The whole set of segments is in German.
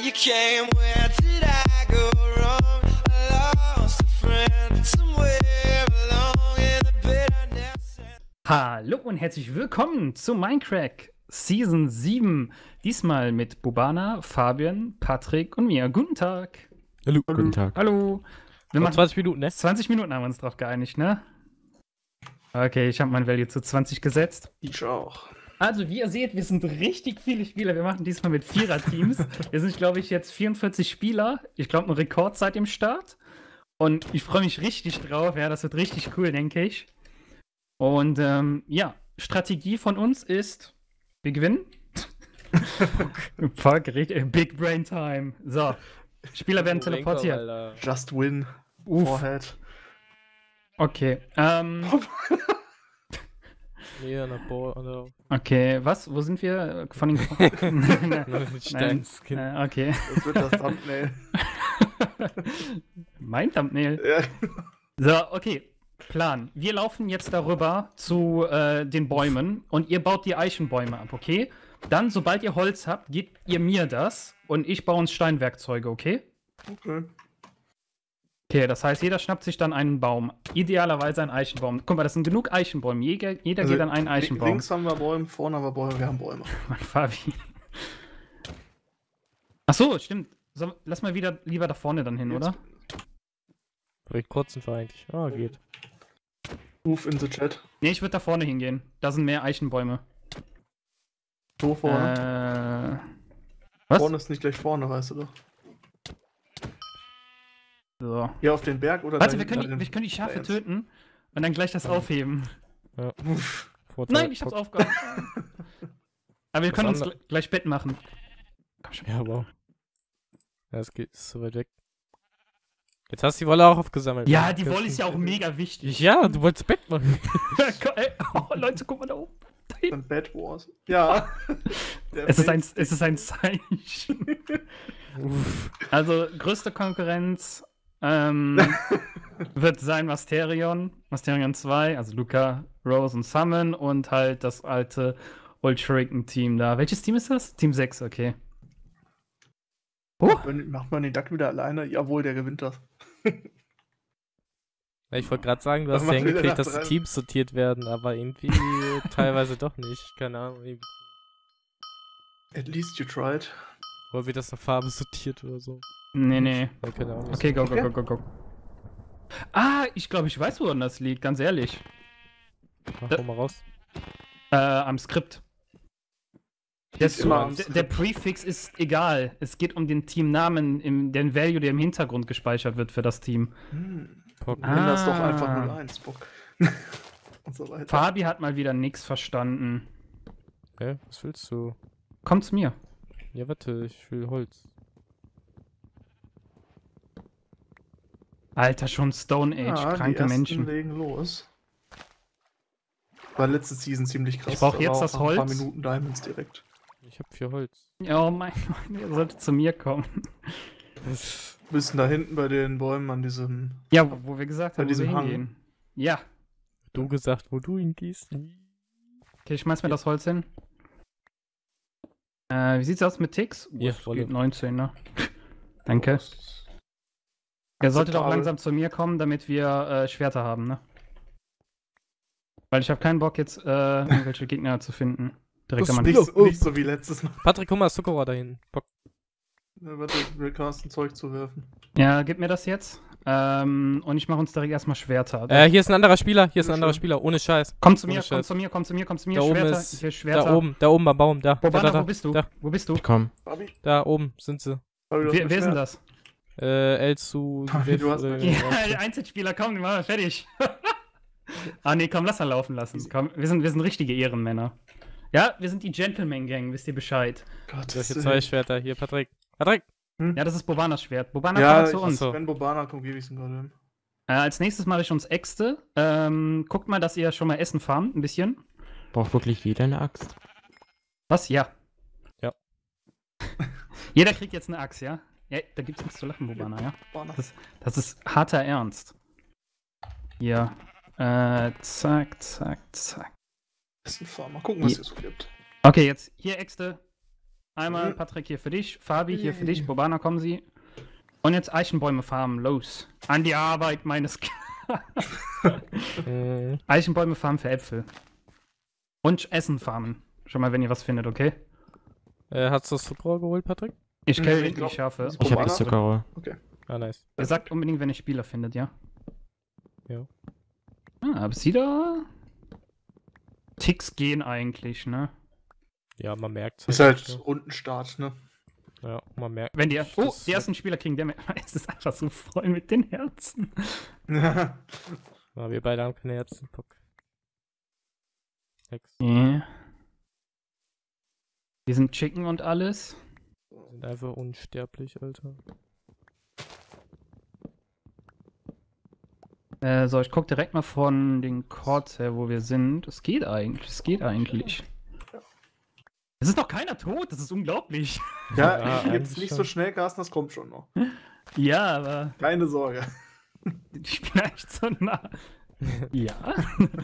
you came, where did I go wrong? I lost a friend somewhere along in the bitterness. Hallo und herzlich willkommen zu Minecraft Season 7. Diesmal mit Bobana, Fabian, Patrick und mir. Guten Tag. Hallo. Guten Tag. Hallo. Wir machen 20 Minuten, ne? 20 Minuten haben wir uns drauf geeinigt, ne? Okay, ich habe mein Value zu 20 gesetzt. Ich auch. Also, wie ihr seht, wir sind richtig viele Spieler. Wir machen diesmal mit Vierer-Teams. Wir sind, glaube ich, jetzt 44 Spieler. Ich glaube, ein Rekord seit dem Start. Und ich freue mich richtig drauf. Ja, das wird richtig cool, denke ich. Und ja, Strategie von uns ist, wir gewinnen. Fuck, richtig. Big Brain Time. So, Spieler werden teleportiert. Just win. Forehead. Okay, Nee, an der Ball. okay, was? Wo sind wir? Von den Steinskin. Okay. Das wird das Thumbnail. Mein Thumbnail. Ja. So, okay. Plan. Wir laufen jetzt darüber zu den Bäumen und ihr baut die Eichenbäume ab, okay? Dann, sobald ihr Holz habt, gebt ihr mir das und ich baue uns Steinwerkzeuge, okay? Okay. Okay, das heißt, jeder schnappt sich dann einen Baum. Idealerweise einen Eichenbaum. Guck mal, das sind genug Eichenbäume. Jeder geht an einen Eichenbaum. Links haben wir Bäume, vorne haben wir Bäume, wir haben Bäume. Mann, Fabi. Achso, stimmt. So, lass mal wieder lieber da vorne dann hin, Jetzt. oder? Recht kurzen war eigentlich. Ah, geht. Move in the chat. Nee, ich würde da vorne hingehen. Da sind mehr Eichenbäume. So vorne. Was? Vorne ist nicht gleich vorne, weißt du doch. So. Hier auf den Berg oder Warte, da wir können hinten die Schafe Ernst? töten und dann gleich das aufheben. Ja. Uff. Nein, ich hab's aufgehoben. Aber wir können uns gleich Bett machen. Komm schon. Ja, aber. Ja, es geht ist so weit weg. Jetzt hast du die Wolle auch aufgesammelt. Ja, die Wolle ist ja auch mega wichtig. Ja, du wolltest Bett machen. Oh, Leute, guck mal da oben. Da hinten. Dann Bad Wars. Ja. Es ist ein Zeichen. Uff. Also, größte Konkurrenz wird sein Masterion 2, also Luca, Rose und Summon und halt das alte Old Shuriken-Team da. Welches Team ist das? Team 6, okay. Macht man den Duck wieder alleine? Jawohl, der gewinnt das. Ja, ich wollte gerade sagen, du Was hast ja macht wieder hingekriegt, nach dass die drei? Teams sortiert werden, aber irgendwie teilweise doch nicht. Keine Ahnung. At least you tried. Oder wird das nach Farbe sortiert oder so? Nee. Ja, keine Ahnung. Okay, go. Ah, ich glaube, ich weiß, woran das liegt, ganz ehrlich. Mach mal raus. Am Skript. Immer am Der Skript. Prefix ist egal. Es geht um den Teamnamen, den Value, der im Hintergrund gespeichert wird für das Team. Pock. Nenn das doch einfach Ah. 01, Bock. Und so weiter. Fabi hat mal wieder nichts verstanden. Hä? Was willst du? Komm zu mir. Ja, warte, ich will Holz. Alter, schon Stone Age, Ja, die kranke ersten Menschen. legen los. War letzte Season ziemlich krass. Ich brauch Da jetzt war das auch nach ein paar Holz. Minuten Diamonds direkt. Ich hab 4 Holz. Oh mein Gott, ihr solltet zu mir kommen. Müssen da hinten bei den Bäumen an diesem. Ja, wo wir gesagt Bei haben, wo wir diesem Hang. hingehen. Ja. Du gesagt, wo du hingehst. Okay, ich schmeiß mir das Holz hin. Wie sieht's aus mit Ticks? Ja, es Wolle. geht 19, ne? Danke. Er sollte doch Akzeptabel. langsam zu mir kommen, damit wir Schwerter haben, ne? Weil ich habe keinen Bock jetzt irgendwelche Gegner zu finden. Direkt Das am ist Anfang. nicht so wie letztes Mal. Patrick, guck mal, das Zuckerrohr dahin. Bock. Warte, will Carsten Zeug zu werfen. Ja, gib mir das jetzt. Und ich mache uns direkt erstmal Schwerter. Hier ist ein anderer Spieler, Bitteschön. ohne Scheiß. Komm zu mir, ohne komm Scheiß. zu mir, komm zu mir, komm zu mir. Da oben Schwerter, ist- hier Schwerter. Da oben am Baum, da. Bobana, Da. wo bist du? Da. Wo bist du? Ich komm. Fabi? Da oben sind sie. Fabi, du hast Wer ist denn ein das? Elzu, Fabi, du hast oder- ein Ja, der Einzelspieler, komm, den machen wir fertig. Ah, nee, komm, lass mal laufen lassen. Komm, wir sind richtige Ehrenmänner. Ja, wir sind die Gentleman-Gang, wisst ihr Bescheid. Gott, Solche 2 Schwerter. Hier, Patrick. Patrick! Ja, das ist Bobanas Schwert. Bobana, Ja, komm mal zu uns. Achso. wenn Bobana kommt, gebe ich es ihm gerade hin. Als nächstes mache ich uns Äxte. Guckt mal, dass ihr schon mal Essen farmt, ein bisschen. Braucht wirklich jeder eine Axt? Was? Ja. Ja. Jeder kriegt jetzt eine Axt, ja? Ja, da gibt's nichts zu lachen, Bobana, ja? Bobana. Das ist harter Ernst. Hier. Zack. Essen fahren. Mal gucken, was Ja. hier so gibt. Okay, jetzt hier Äxte. Einmal Patrick hier für dich, Fabi hier für dich, Bobana, kommen Sie. Und jetzt Eichenbäume farmen, los. An die Arbeit meines Eichenbäume farmen für Äpfel. Und Essen farmen. Schon mal, wenn ihr was findet, okay? Hast du das Zuckerrohr geholt, Patrick? Ich kenne ich die glaub, Schafe. das Ich habe Bobana? das Zuckerrohr. Okay. Ah, nice. Ihr sagt unbedingt, wenn ihr Spieler findet, ja? Ja. Ah, aber sie da... Ticks gehen eigentlich, ne? Ja, man merkt Ist halt Rundenstart, ne? Ja, man merkt. Wenn die... Oh, Das- die ersten Spieler kriegen der... Es ist einfach so voll mit den Herzen. Ja, wir beide haben keine Herzen. Bock. Hex. Yeah. Die sind Chicken und alles. Sind einfach unsterblich, Alter. So, ich guck direkt mal von den Chords her, wo wir sind. Es geht eigentlich, Es ist noch keiner tot, das ist unglaublich. Ja, Ja, jetzt eigentlich nicht schon. so schnell, Carsten, das kommt schon noch. Ja, aber Keine Sorge. ich bin echt so nah. Ja.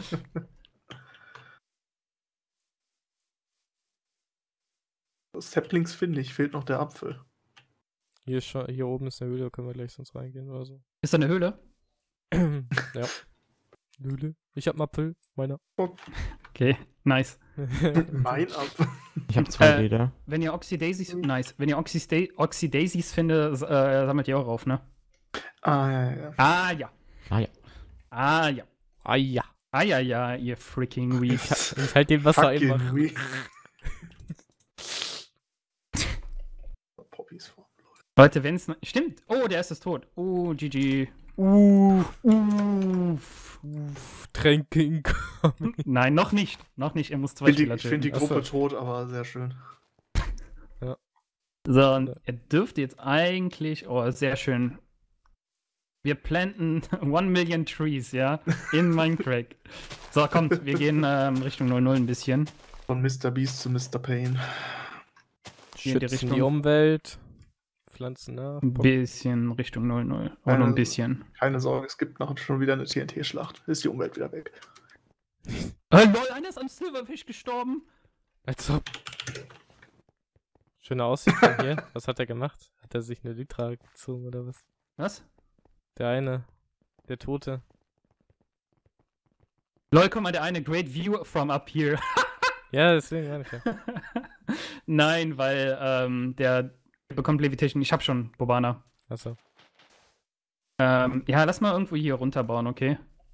Saplings finde ich, fehlt noch der Apfel. Hier oben ist eine Höhle, können wir gleich sonst reingehen oder so. Ist da eine Höhle? Ja. Höhle. Ich hab einen Apfel, meiner. Okay, nice. Mein Apfel. Ich habe 2 Leder. Wenn ihr Oxydaisies, nice. Wenn ihr Oxydaisies findet, sammelt ihr auch auf, ne? Ah, ja, ja. Ah, ja. Ah ja. Ah, ja. Ah ja. Ah, ja, ja, ihr freaking Weak. Ich halt dem Wasser Fucking einfach. weak. Poppys Form. Leute, wenn's... Stimmt. Oh, der erste ist tot. Oh, GG. Tränke in Nein, noch nicht. Noch nicht. Er muss 2 Ich Spieler finde die töten. Gruppe Achso. tot, aber sehr schön. So, und er dürfte jetzt eigentlich... Oh, sehr schön. Wir planten 1 Million Trees, ja? In Minecraft. So, kommt. Wir gehen Richtung 0-0 ein bisschen. Von Mr. Beast zu Mr. Pain. Hier in die Schützen Richtung. die Umwelt. Pflanzen nach. Ein bisschen Richtung 0-0. Auch nur ein bisschen. Keine Sorge, es gibt noch schon wieder eine TNT-Schlacht. Ist die Umwelt wieder weg. Lol, einer ist am Silverfish gestorben. Als ob. Schöne Aussicht von hier. Was hat er gemacht? Hat er sich eine Lytra gezogen oder was? Was? Der eine. Der Tote. Lol, guck mal, der eine Great View from up here. Ja, deswegen meine ich ja. Nein, weil der bekommt Levitation. Ich hab schon Bobana. Achso. Ja, lass mal irgendwo hier runterbauen, okay?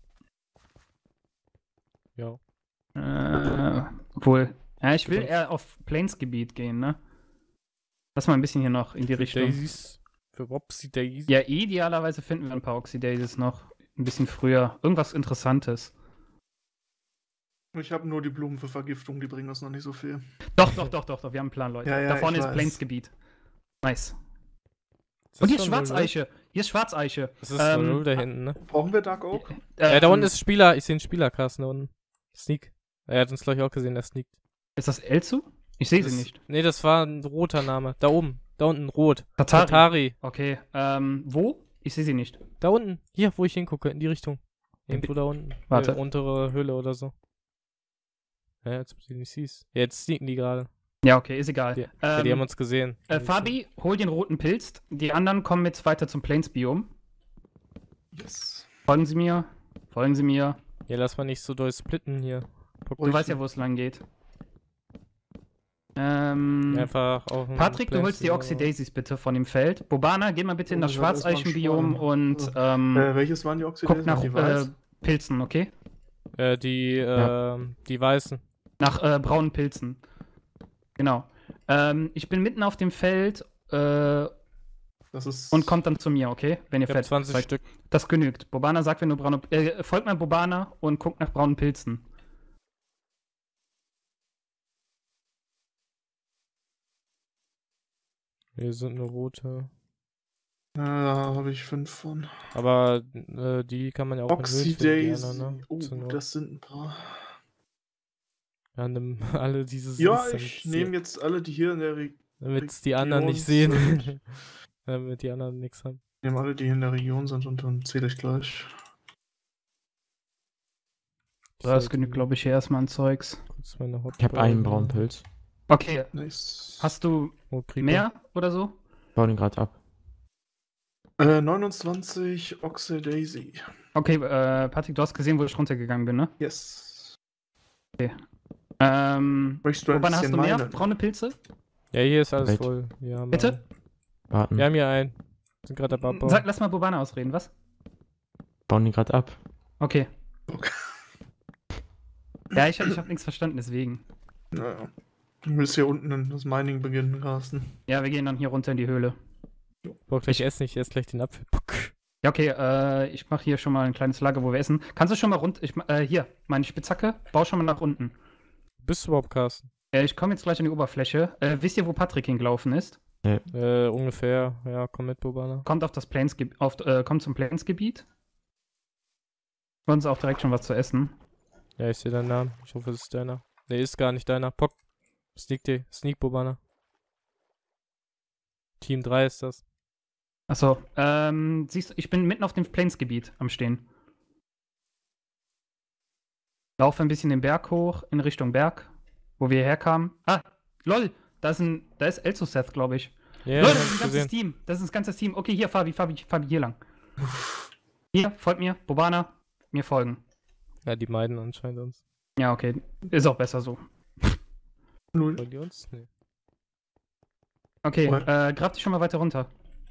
Ja. Obwohl. Ja, ich will eher auf Plains-Gebiet gehen, ne? Lass mal ein bisschen hier noch in die Richtung. Daisies. Für Wopsy Daisy. Ja, idealerweise finden wir ein paar Oxydaisies noch. Ein bisschen früher. Irgendwas Interessantes. Ich habe nur die Blumen für Vergiftung, die bringen uns noch nicht so viel. Doch. Wir haben einen Plan, Leute. Ja, ja, da vorne ich ist weiß. Plains-Gebiet. Nice. Ist Und das hier ist schon null, Schwarzeiche. Hier ist Schwarzeiche. ne? Das ist so null da hinten, ne? Brauchen wir Dark Oak? Da unten ist ein Spieler. Ich sehe einen Spieler, Carsten, da unten. Sneak. Er hat uns, glaube ich, auch gesehen, der sneakt. Ist das Elzu? Ich sehe sie nicht. Nee, das war ein roter Name. Da oben. Da unten, rot. Tatari. Tatari. Okay, wo? Ich sehe sie nicht. Da unten. Hier, wo ich hingucke, in die Richtung. Irgendwo da unten. Warte. Untere Höhle oder so. Ja, jetzt du die nicht siehst. Ja, jetzt sneaken die gerade. Ja, okay, ist egal. Die haben uns gesehen. Fabi, hol den roten Pilz. Die anderen kommen jetzt weiter zum Plains-Biom. Yes. Folgen Sie mir. Folgen Sie mir. Ja, lass mal nicht so doll splitten hier. Du weißt ja, wo es lang geht. Einfach auf den Patrick, du holst die Plains- Oxydaisies bitte von dem Feld. Bobana, geh mal bitte in Oh, das das war erstmal ein Schwarzeichenbiom Schwein. und Welches waren die guck Oxydaisies? nach Die weiß? Pilzen, okay? die weißen. Nach braunen Pilzen. Genau. Ich bin mitten auf dem Feld Das ist. und kommt dann zu mir, okay? Wenn ihr Ich hab Feld 20 zeigt. Stück. Das genügt. Bobana sagt, wenn du braune... folgt mal Bobana und guckt nach braunen Pilzen. Hier sind nur rote. Da habe ich 5 von. Aber die kann man ja auch in Höhlen finden, die Oxydaisy. anderen, ne? Oh, Zur Not. das sind ein paar. Ja, nimm alle diese Ja, Sins, ich nehme jetzt alle, die hier in der damit die anderen nicht Region sehen. sind. Damit die anderen nichts haben. nehme alle, die hier in der Region sind und dann zähle ich gleich. Das genügt, glaube ich, hier erstmal an Zeugs. Kurz meine Ich habe einen braunen Pilz. Okay, Nice. hast du Oh, Creeper. mehr oder so? Bau den gerade ab. 29 Oxe Daisy. Okay, Patrick, du hast gesehen, wo ich runtergegangen bin, ne? Yes. Möchtest du ein Wobei hast bisschen du mehr meinen? braune Pilze? Ja, hier ist alles Wait. voll. Wir haben Bitte? Warten. Wir haben hier einen. Sind gerade dabei abbauen. Lass mal Bobana ausreden, was? Bauen den gerade ab. Okay. Okay. Ja, ich hab nichts verstanden, deswegen. Naja. Du willst hier unten in das Mining beginnen, Carsten. Ja, wir gehen dann hier runter in die Höhle. Boah, gleich essen, ich esse gleich den Apfel. Puck. Ja, okay, ich mache hier schon mal ein kleines Lager, wo wir essen. Kannst du schon mal hier, meine Spitzhacke, bau schon mal nach unten. Bist du überhaupt, Carsten? Ich komme jetzt gleich an die Oberfläche. Wisst ihr, wo Patrick hingelaufen ist? Ungefähr. Ja, komm mit, Bobana. Kommt auf das kommt zum Plains-Gebiet. Wollen sie auch direkt schon was zu essen. Ja, ich sehe deinen Namen. Ich hoffe, es ist deiner. Nee, ist gar nicht deiner. Pock. Sneak, Bobana. Team 3 ist das. Achso, siehst du, ich bin mitten auf dem Plains-Gebiet am Stehen. Laufe ein bisschen den Berg hoch, in Richtung Berg, wo wir herkamen. Ah, lol, da ist Elzoseth, glaube ich. Ja, Leute, hab das ich ist ein ganzes gesehen. Team. Das ist ein ganzes Team. Okay, hier, Fabi, hier lang. Hier, folgt mir. Bobana, mir folgen. Ja, die meiden anscheinend uns. Ja, okay. Ist auch besser so. Null. Wollen die uns? Nee. Okay, What? grab dich schon mal weiter runter.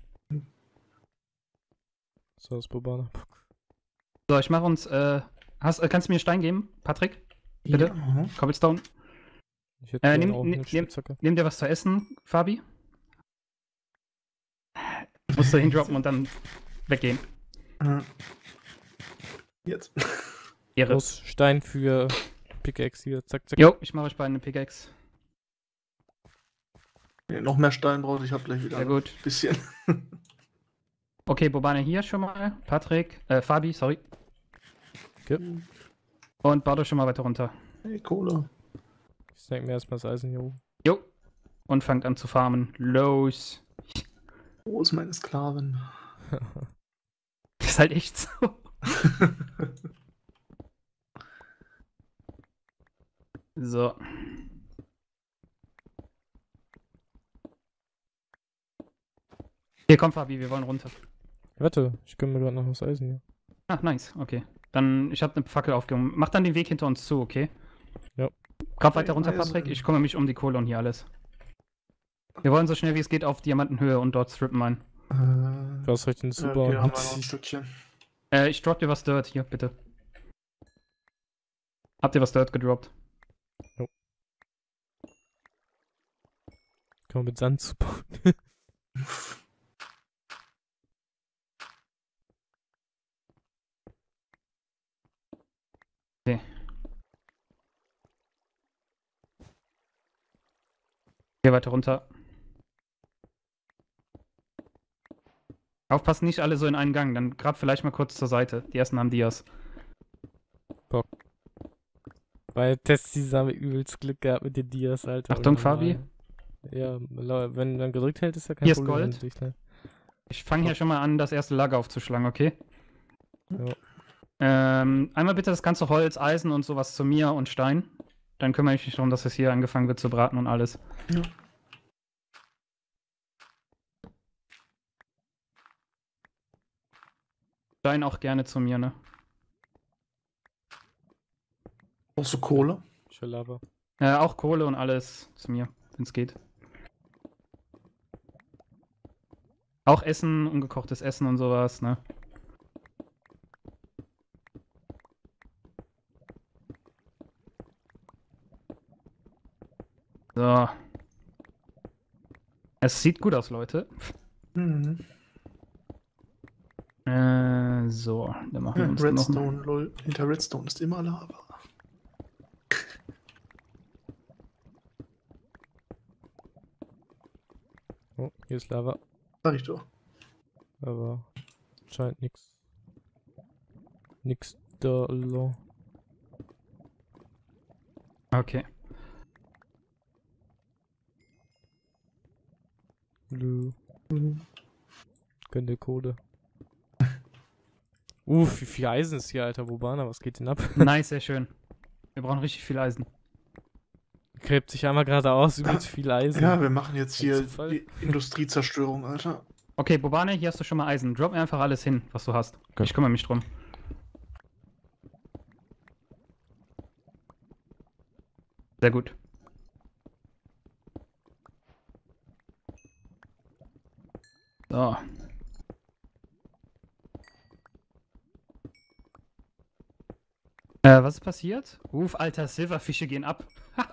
So ist Bobana. Puck. So, ich mach uns, kannst du mir einen Stein geben, Patrick? Bitte? Ja. Cobblestone. Ich hätte gerne nimm- auch nimm- eine Spitzhacke. Nimm dir was zu essen, Fabi. Musst du hindroppen und dann weggehen. Jetzt. Ehre. Los, Stein für Pickaxe hier. Zack, zack. Jo, ich mache euch beide eine Pickaxe. Nee, noch mehr Stein brauche ich, hab gleich wieder Sehr ein gut. bisschen. Okay, Bobana hier schon mal. Patrick, Fabi, sorry. Okay. Und baut euch schon mal weiter runter. Hey, Kohle. Ich snack mir erstmal das Eisen hier oben. Jo. Und fangt an zu farmen. Los. Wo ist meine Sklavin? Das ist halt echt so. So. Hier, komm, Fabi, wir wollen runter. Warte, ich gönn mir gerade noch das Eisen hier. Ah, nice, okay. Dann, ich habe eine Fackel aufgehoben. Mach dann den Weg hinter uns zu, okay? Ja. Grab weiter runter, Eisen. Patrick. Ich kümmere mich um die Kohle und hier alles. Wir wollen so schnell wie es geht auf Diamantenhöhe und dort strippen ein. Was soll ich denn okay, zubauen? haben wir noch ein Stückchen. Ich drop dir was Dirt hier, bitte. Habt ihr was Dirt gedroppt? Kann man mit Sand zubauen. Hier weiter runter. Aufpassen, nicht alle so in einen Gang. Dann grab vielleicht mal kurz zur Seite. Die ersten haben Dias. Weil Testis haben übelst Glück gehabt mit den Dias, Alter. Achtung, Unnormal. Fabi. Ja, wenn man gedrückt hält, ist ja kein Hier ist Problem. Gold. wenn du dich, ne? Ich fange hier schon mal an, das erste Lager aufzuschlagen, okay? Ja. Einmal bitte das ganze Holz, Eisen und sowas zu mir und Stein. Dann kümmere ich mich darum, dass es hier angefangen wird zu braten und alles. Ja. Stein auch gerne zu mir, ne? Brauchst du Kohle? Ich will Lava. Auch Kohle und alles zu mir, wenn es geht. Auch Essen, ungekochtes Essen und sowas, ne? So. Es sieht gut aus, Leute. Mhm. So, dann machen wir Ja, uns noch... Redstone, lol. Hinter Redstone ist immer Lava. Oh, hier ist Lava. Sag ich doch. Aber scheint nix. Nix da. Lo. Okay. Lö. Mhm. Gönn dir Kohle. Wie viel Eisen ist hier, Alter. Bobana, was geht denn ab? Nice, sehr schön. Wir brauchen richtig viel Eisen. gräbt sich einmal geradeaus, übelst viel Eisen. Ja, wir machen jetzt hier Zufall. die Industriezerstörung, Alter. Okay, Bobane, hier hast du schon mal Eisen. Drop mir einfach alles hin, was du hast. Okay. Ich kümmere mich drum. Sehr gut. So. Was ist passiert? Alter, Silberfische gehen ab.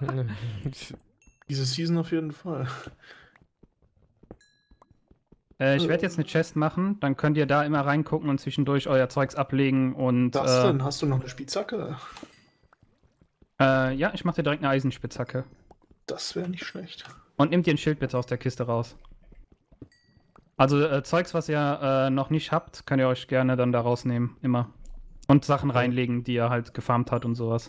Diese Season auf jeden Fall. Ich werde jetzt eine Chest machen, dann könnt ihr da immer reingucken und zwischendurch euer Zeugs ablegen und. Was denn? Hast du noch eine Spitzhacke? Ja, ich mache dir direkt eine Eisenspitzhacke. Das wäre nicht schlecht. Und nehmt ihr ein Schild bitte aus der Kiste raus. Also Zeugs, was ihr noch nicht habt, könnt ihr euch gerne dann da rausnehmen, immer. Und Sachen reinlegen, die ihr halt gefarmt hat und sowas.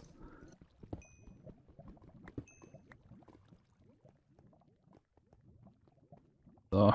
So.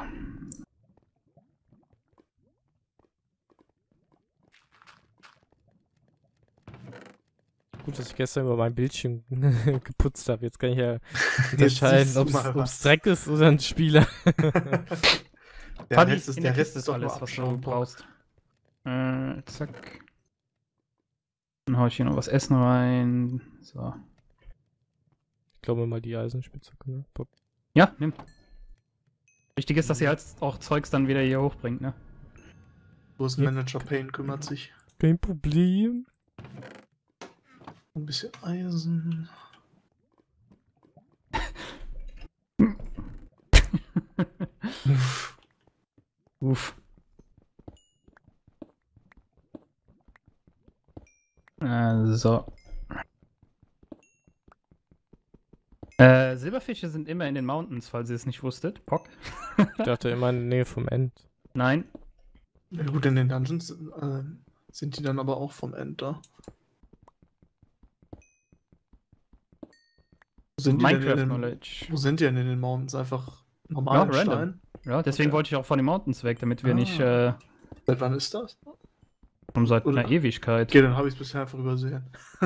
Gut, dass ich gestern über mein Bildschirm geputzt habe. Jetzt kann ich ja unterscheiden, siehst du ob mal es was. Dreck ist oder ein Spieler. Der Fadi, Rest ist, in der der Rest Kiste ist doch alles, nur was du Abschaum. brauchst. Zack. Dann hau ich hier noch was Essen rein. So. Ich glaube mal die Eisenspitzhacke, ne? Pop. Ja, nimm. Wichtig ist, dass ihr halt auch Zeugs dann wieder hier hochbringt, ne? Wo ist Manager Payne, kümmert sich. Kein Problem. Ein bisschen Eisen. Uff. So. Silberfische sind immer in den Mountains, falls ihr es nicht wusstet. Pock. Ich dachte immer in der Nähe vom End. Nein. Ja, gut, in den Dungeons sind die dann aber auch vom End da. Wo sind die denn Minecraft in den, Knowledge. wo sind die denn in den Mountains? Einfach normal Ja, Stein? random. Ja, deswegen Okay. wollte ich auch von den Mountains weg, damit wir nicht Seit wann ist das? seit Oder- einer Ewigkeit. Okay, dann habe ich es bisher einfach übersehen.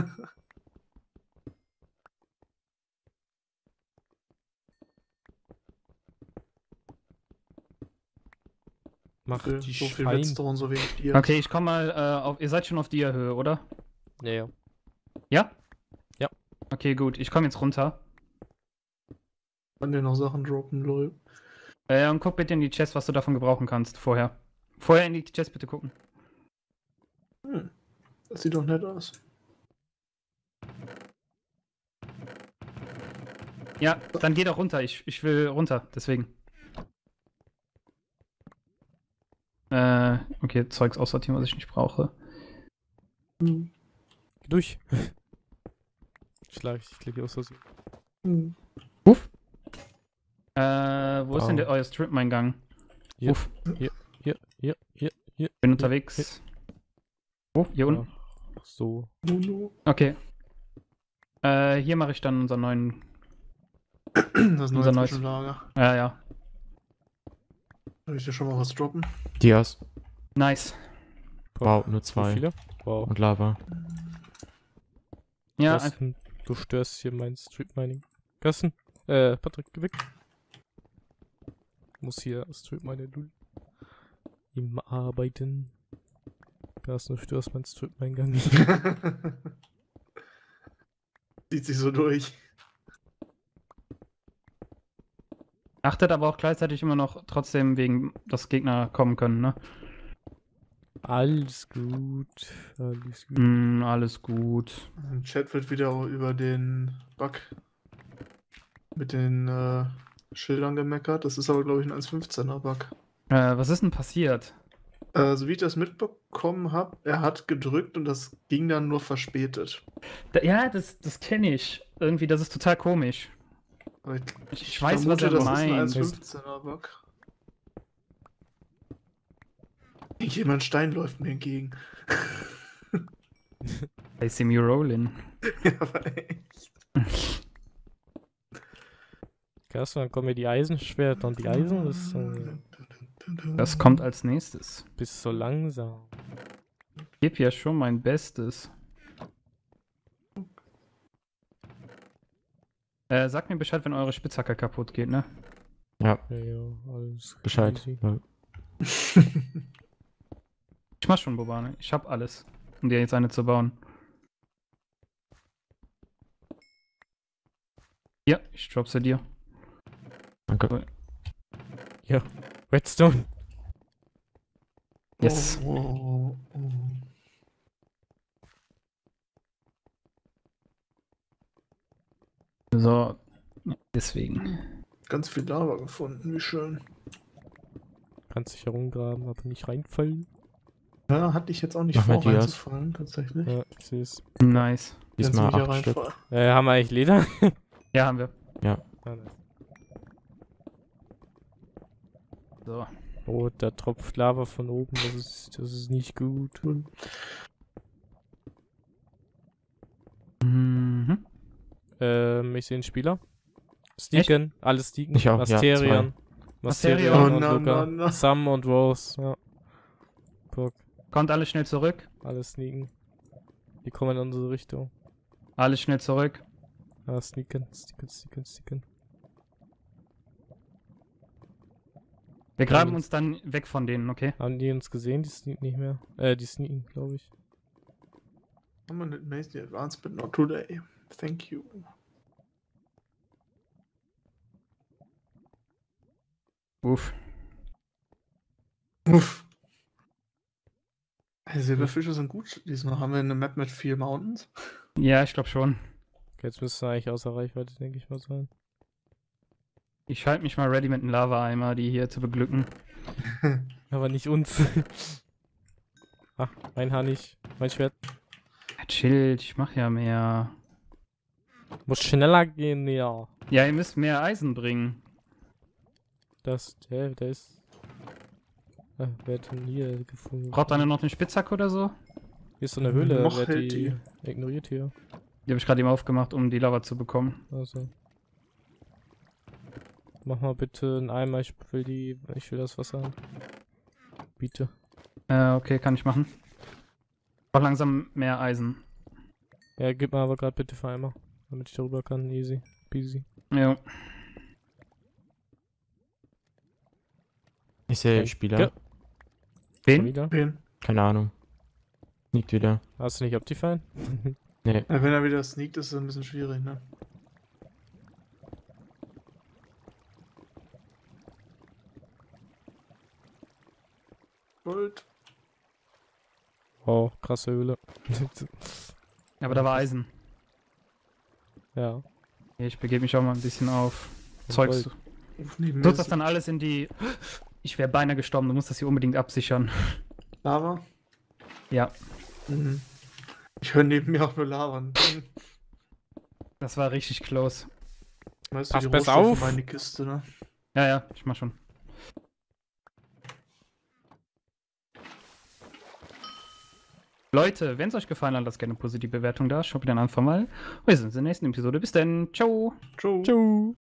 Mach Für die so viel Schwein. Redstone, so wenig Bier. Okay, ich komme mal auf. Ihr seid schon auf der Höhe, oder? Ja, ja. Ja? Ja. Okay, gut. Ich komme jetzt runter. Kann dir noch Sachen droppen, lol. Und guck bitte in die Chest, was du davon gebrauchen kannst, vorher. Vorher in die Chest bitte gucken. Das sieht doch nett aus. Ja, dann geh doch runter. Ich will runter, deswegen. Okay, Zeugs aussortieren, was ich nicht brauche. Hm. Geh durch. Ich klicke aus Versehen. Hm. Wo ist denn Wow. euer Strip-Eingang? Hier. Uff, Hier. bin unterwegs. Oh, hier unten. Ach so. Nuno. Okay. Hier mache ich dann unseren neuen. Das Unser neue neues- Zwischenlager. Ja. Soll ich dir schon mal was droppen? Dias. Nice. Wow, nur So 2. viele? Wow. Und Lava. Ja, Carsten, du störst hier mein Street Mining. Carsten, Patrick, geh weg. Muss hier Street Mining im Arbeiten. Carsten, du störst mein Street Mining. Zieht sich so durch. achtet aber auch gleichzeitig immer noch trotzdem wegen, dass Gegner kommen können, ne? Alles gut. Alles gut. Alles gut. Im Chat wird wieder über den Bug mit den Schildern gemeckert. Das ist aber, glaube ich, ein 1.15er Bug. Was ist denn passiert? So wie ich das mitbekommen habe, er hat gedrückt und das ging dann nur verspätet. Ja, das kenne ich. Irgendwie, das ist total komisch. Aber Ich weiß, was vermute, er das meint. ist ein 1.15er Bug. Jemand Stein läuft mir entgegen. I see me rolling. Ja, aber echt. Carsten, dann kommen mir die Eisenschwerter und die Eisen. Das Das kommt als nächstes. bist so langsam. Ich gebe ja schon mein Bestes. Sagt mir Bescheid, wenn eure Spitzhacke kaputt geht, ne? Ja, Ja, alles Bescheid. easy. Ja. Ich mach schon, Bobane. Ich hab alles, um dir jetzt eine zu bauen. Ja, ich drop sie dir. Danke. Redstone. Yes. Oh. So, deswegen. Ganz viel Lava gefunden, wie schön. Kannst dich herumgraben, aber nicht reinfallen. Ja, hatte ich jetzt auch nicht Mach mal vor, Dias. reinzufallen, tatsächlich. Ja, ich sehe es. Nice. Diesmal Wenn's 8 Stück. reinfallen. Haben wir eigentlich Leder? Ja, haben wir. Ah, nice. So. Oh, da tropft Lava von oben. Das ist nicht gut. Mhm. Ich sehe einen Spieler. Sneaken. Alle sneaken. Ich auch, ja, Masterion. Masterion. Oh, und na, Luca. na, na. Sam und Rose. Ja. Guck, Kommt alle schnell zurück. alle sneaken. Die kommen in unsere Richtung. Alle schnell zurück. Ah, sneaken. Wir graben uns dann weg von denen, okay? Haben die uns gesehen? Die sneaken nicht mehr. Die sneaken, glaube ich. I'm an amazing advance, but not today. Thank you. Uff. Uff. Hey, Silberfische sind gut. Diesmal haben wir eine Map mit 4 Mountains. Ja, ich glaube schon. Okay, jetzt müsste eigentlich außer Reichweite, denke ich mal, sein. Ich schalte mich mal ready mit einem Lava-Eimer, die hier zu beglücken. Aber nicht uns. Ach, mein Harnig. Mein Schwert. Ja, chillt, ich mach ja mehr. Muss schneller gehen, ja. Ja, ihr müsst mehr Eisen bringen. Der ist. Wer hat denn hier gefunden? Braucht einer noch eine Spitzhacke oder so? Hier ist so eine Höhle, Noch wer hat hält die ignoriert hier. Die habe ich gerade eben aufgemacht, um die Lava zu bekommen. Also. Mach mal bitte einen Eimer, ich will das Wasser haben. Bitte. Okay, kann ich machen. Brauch langsam mehr Eisen. Ja, gib mal aber gerade bitte für Eimer, damit ich darüber kann. Easy. Peasy. Jo. Ich sehe Okay. Spieler. Schon Wen? wieder? Wen? Keine Ahnung. Liegt wieder. Hast du nicht Optifine? Nee. Ja, wenn er wieder sneakt, ist es ein bisschen schwierig, ne? Gold. Oh, krasse Höhle. Aber da war Eisen. Ja. Okay, ich begebe mich auch mal ein bisschen auf Zeugs. Gold. Uff, neben mir Du musst das ist dann alles in die... Ich wäre beinahe gestorben, du musst das hier unbedingt absichern. Lava. Ja, Mhm. Ich höre neben mir auch nur Lava. das war richtig close. Weißt du, Pass die besser Rohstoffe auf. meine Kiste, ne? Ja, ja, ich mach schon. Leute, wenn es euch gefallen hat, lasst gerne eine positive Bewertung da. Schaut wieder einfach mal. Wir sehen uns in der nächsten Episode. Bis dann. Ciao. Ciao. Ciao.